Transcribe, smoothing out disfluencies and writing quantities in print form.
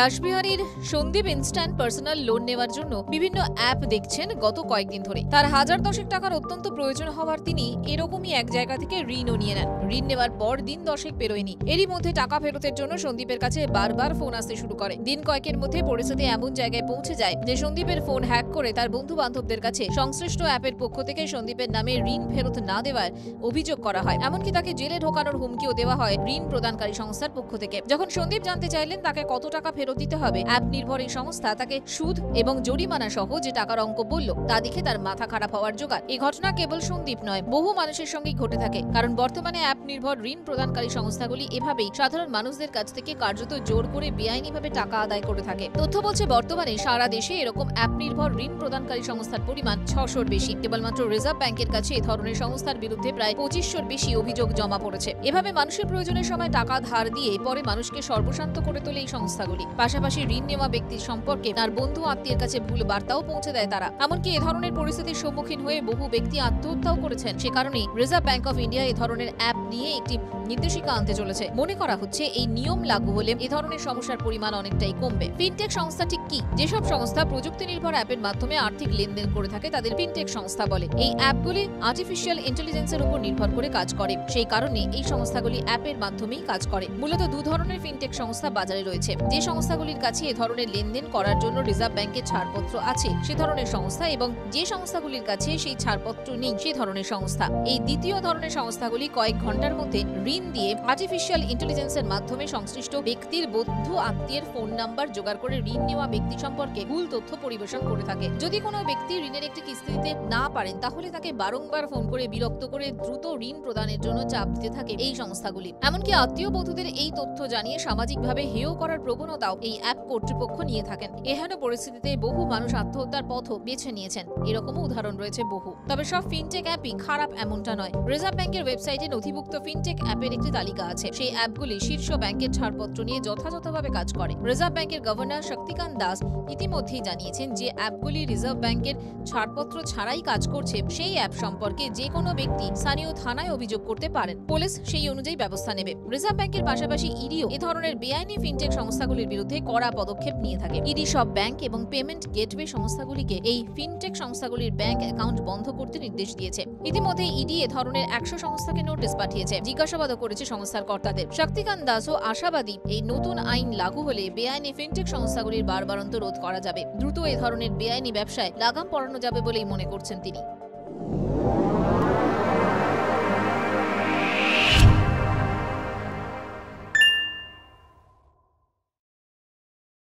রাসবিহারীর Sandeep instant personal loan নেওয়ার জন্য বিভিন্ন অ্যাপ দেখছেন গত কয়েকদিন ধরে। তার হাজার দশেক টাকার অত্যন্ত প্রয়োজন হওয়ার তিনি এরকমই এক জায়গা থেকে ঋণও নিয়ে নেন। ঋণ নেওয়ার পর দিন দশেক পেরোয়নি, এরই মধ্যে টাকা ফেরতের জন্য সন্দীপের কাছে বারবার ফোন আসতে শুরু করে। দিন কয়েকের মধ্যে পরিস্থিতি এমন জায়গায় পৌঁছে যায় যে সন্দীপের ফোন হ্যাক করে তার বন্ধু বান্ধবদের কাছে সংশ্লিষ্ট অ্যাপের পক্ষ থেকে সন্দীপের নামে ঋণ ফেরত না দেওয়ার অভিযোগ করা হয়। এমনকি তাকে জেলে ঢোকানোর হুমকিও দেওয়া হয় ঋণ প্রদানকারী সংস্থার পক্ষ থেকে। যখন সন্দীপ জানতে চাইলেন তাকে কত টাকা ফেরত দিতে হবে, অ্যাপ নির্ভর এই সংস্থা তাকে সুদ এবং জরিমানা সহ যে টাকার অঙ্ক বলল তা দেখে তার মাথা খারাপ হওয়ার জোগাড়। এই ঘটনা কেবল সন্দীপ নয়, বহু মানুষের সঙ্গেই ঘটে থাকে। কারণ বর্তমানে অ্যাপ নির্ভর ঋণ প্রদানকারী সংস্থাগুলি এভাবেই সাধারণ মানুষদের কাছ থেকে কার্যত জোর করে বেআইনিভাবে টাকা আদায় করে থাকে। তথ্য বলছে বর্তমানে সারা দেশে এরকম অ্যাপ নির্ভর ঋণ প্রদানকারী সংস্থার পরিমাণ 600-র বেশি। কেবলমাত্র রিজার্ভ ব্যাংকের কাছে এই ধরনের সংস্থার বিরুদ্ধে প্রায় 2500-র বেশি অভিযোগ জমা পড়েছে। এভাবে মানুষের প্রয়োজনের সময় টাকা ধার দিয়ে পরে মানুষকে সর্বশান্ত করে তোলে এই সংস্থাগুলি। পাশাপাশি ঋণ নেওয়া ব্যক্তির সম্পর্কে তার বন্ধু আত্মীয়ের কাছে ভুল বার্তাও পৌঁছে দেয় তারা। এমনকি এ ধরনের পরিস্থিতির সম্মুখীন হয়ে বহু ব্যক্তি আত্মহত্যাও করেছেন। সে কারণেই রিজার্ভ ব্যাংক অফ ইন্ডিয়া এই ধরনের অ্যাপ নিয়ে একটি নির্দেশিকা আনতে চলেছে। মনে করা হচ্ছে এই নিয়ম লাগু হলে এ ধরনের সমস্যার পরিমাণ অনেকটাই কমবে। ফিনটেক সংস্থা ঠিক কি? যেসব সংস্থা প্রযুক্তি নির্ভর অ্যাপের মাধ্যমে আর্থিক লেনদেন করে থাকে তাদের ফিনটেক সংস্থা বলে। এই অ্যাপগুলি আর্টিফিশিয়াল ইন্টেলিজেন্সের উপর নির্ভর করে কাজ করে। সেই কারণে এই সংস্থাগুলি অ্যাপের মাধ্যমেই কাজ করে। মূলত দু ধরনের ফিনটেক সংস্থা বাজারে রয়েছে। যে সংস্থাগুলির কাছে এ ধরনের লেনদেন করার জন্য রিজার্ভ ব্যাংকের ছাড়পত্র আছে সে ধরনের সংস্থা, এবং যে সংস্থাগুলির কাছে সেই ছাড়পত্র নেই সেই ধরনের সংস্থা। এই দ্বিতীয় ধরনের সংস্থাগুলি কয়েক ঘন্টার মধ্যে ঋণ দিয়ে আর্টিফিশিয়াল ইন্টেলিজেন্সের মাধ্যমে সংশ্লিষ্ট ব্যক্তির বন্ধু আত্মীয়ের ফোন নাম্বার জোগাড় করে ঋণ নেওয়া ব্যক্তি সম্পর্কে ভুল তথ্য পরিবেশন করে থাকে। যদি কোনো ব্যক্তি ঋণের একটি কিস্তি দিতে না পারেন তাহলে তাকে বারংবার ফোন করে বিরক্ত করে দ্রুত ঋণ প্রদানের জন্য চাপ দিতে থাকে এই সংস্থাগুলি। এমনকি আত্মীয় বন্ধুদের এই তথ্য জানিয়ে সামাজিকভাবে হেয় করার প্রবণতাও এই অ্যাপ কর্তৃপক্ষ নিয়ে থাকেন। এহেন পরিস্থিতিতে বহু মানুষ আত্মহত্যার পথও বেছে নিয়েছেন। এরকমও উদাহরণ রয়েছে বহু। তবে সব ফিনটেক অ্যাপই খারাপ এমনটা নয়। রিজার্ভ ব্যাংকের ওয়েবসাইটে নথিভুক্ত ফিনটেক অ্যাপের একটি তালিকা আছে। সেই অ্যাপগুলি শীর্ষ ব্যাংকের ছাড়পত্র নিয়ে যথাযথভাবে কাজ করে। রিজার্ভ ব্যাংকের গভর্নর শক্তিকান্ত দাস ইতিমধ্যেই জানিয়েছেন যে অ্যাপগুলি রিজার্ভ ব্যাংকের ছাড়পত্র ছাড়াই কাজ করছে সেই অ্যাপ সম্পর্কে যে কোনো ব্যক্তি স্থানীয় থানায় অভিযোগ করতে পারেন। পুলিশ সেই অনুযায়ী ব্যবস্থা নেবে। রিজার্ভ ব্যাংকের পাশাপাশি ইডিও এ ধরনের বেআইনি ফিনটেক সংস্থাগুলির বিরুদ্ধে কড়া পদক্ষেপ নিয়ে থাকে। ইডি সব ব্যাংক এবং পেমেন্ট গেটওয়ে সংস্থাগুলিকে এই ফিনটেক সংস্থাগুলির ব্যাংক অ্যাকাউন্ট বন্ধ করতে নির্দেশ দিয়েছে। ইতিমধ্যে ইডি এ ধরনের 100 সংস্থাকে নোটিশ পাঠিয়েছে, জিজ্ঞাসাবাদও করেছে সংস্থার কর্তাদের। শক্তিকান্ত দাসও আশাবাদী এই নতুন আইন লাগু হলে বেআইনি ফিনটেক সংস্থাগুলির বারবারন্ত রোধ করা যাবে। দ্রুত এ ধরনের বেআইনি ব্যবসায় লাগাম পড়ানো যাবে বলেই মনে করছেন তিনি।